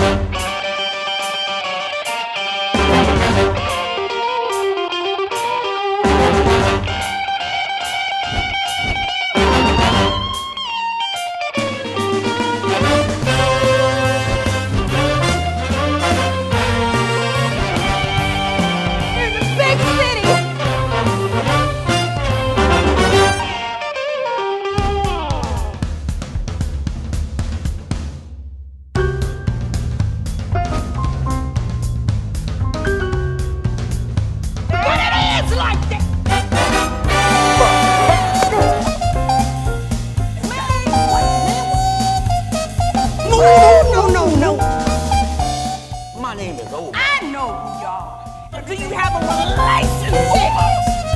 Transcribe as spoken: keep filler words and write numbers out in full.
No, no, no, no. My name is O. I know who you are. Do you have a license?